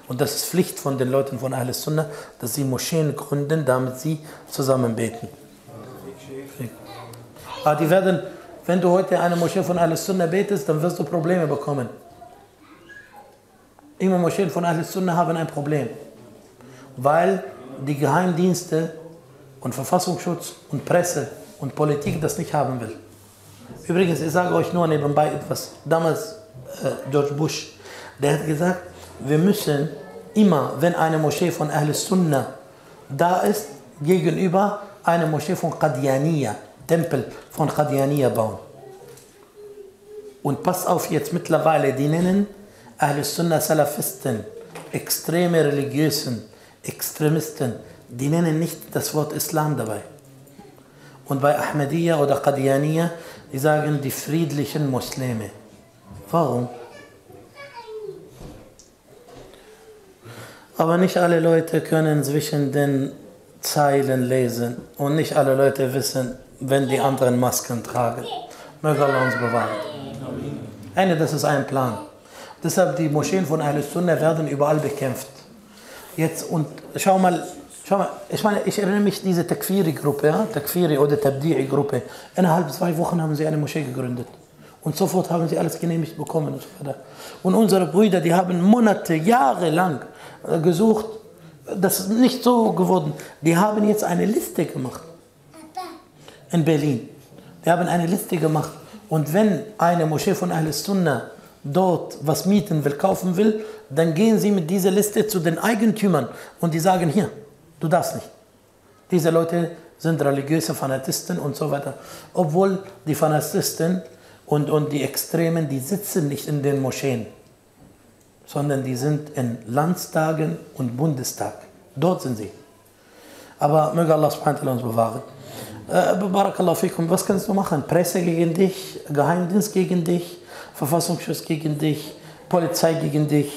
Und das ist Pflicht von den Leuten von Ahl Sunnah, dass sie Moscheen gründen, damit sie zusammen beten. Aber die werden, wenn du heute eine Moschee von Ahl Sunnah betest, dann wirst du Probleme bekommen. Immer Moscheen von Ahl Sunnah haben ein Problem, weil die Geheimdienste und Verfassungsschutz und Presse und Politik das nicht haben will. Übrigens, ich sage euch nur nebenbei etwas. Damals George Bush, der hat gesagt, wir müssen immer, wenn eine Moschee von Ahl Sunnah da ist, gegenüber eine Moschee von Qadianiyya, Tempel von Qadianiyya bauen. Und pass auf jetzt, mittlerweile, die nennen Ahl Sunnah Salafisten, extreme Religiösen, Extremisten, die nennen nicht das Wort Islam dabei. Und bei Ahmadiyya oder Qadianiyya, die sagen die friedlichen Muslime. Warum? Aber nicht alle Leute können zwischen den Zeilen lesen und nicht alle Leute wissen, wenn die anderen Masken tragen. Möge Allah uns bewahren. Das ist ein Plan. Deshalb die Moscheen von Ahl Sunnah werden überall bekämpft. Jetzt und schau mal, ich erinnere mich an diese Takfiri-Gruppe, ja? Takfiri oder Tabdi'i-Gruppe. Innerhalb 2 Wochen haben sie eine Moschee gegründet. Und sofort haben sie alles genehmigt bekommen und so weiter. Und unsere Brüder, die haben Monate, Jahre lang gesucht. Das ist nicht so geworden. Die haben jetzt eine Liste gemacht. In Berlin. Die haben eine Liste gemacht. Und wenn eine Moschee von Ahl Sunnah dort was mieten will, kaufen will, dann gehen sie mit dieser Liste zu den Eigentümern und die sagen, hier, du darfst nicht. Diese Leute sind religiöse Fanatisten und so weiter. Obwohl die Fanatisten und die Extremen, die sitzen nicht in den Moscheen, sondern die sind in Landtagen und Bundestag. Dort sind sie. Aber möge Allah subhanahu wa ta'ala uns bewahren. Barakallahu fikum, was kannst du machen? Presse gegen dich, Geheimdienst gegen dich, Verfassungsschutz gegen dich, Polizei gegen dich,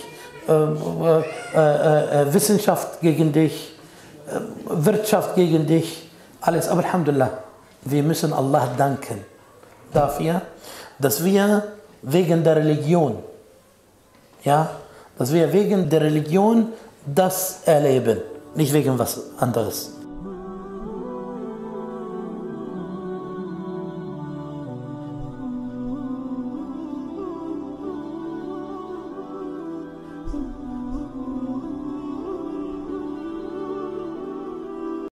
Wissenschaft gegen dich, Wirtschaft gegen dich, alles. Aber Alhamdulillah, wir müssen Allah danken dafür, dass wir wegen der Religion, ja, dass wir wegen der Religion das erleben, nicht wegen was anderes.